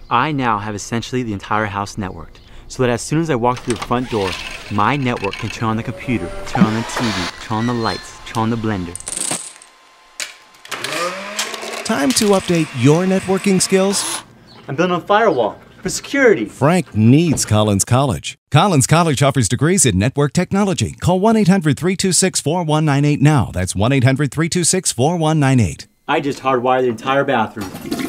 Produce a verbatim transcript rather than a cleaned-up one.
I now have essentially the entire house networked, so that as soon as I walk through the front door, my network can turn on the computer, turn on the T V, turn on the lights, turn on the blender. Time to update your networking skills? I'm building a firewall for security. Frank needs Collins College. Collins College offers degrees in network technology. Call one eight hundred, three two six, four one nine eight now. That's one eight hundred, three two six, four one nine eight. I just hardwired the entire bathroom.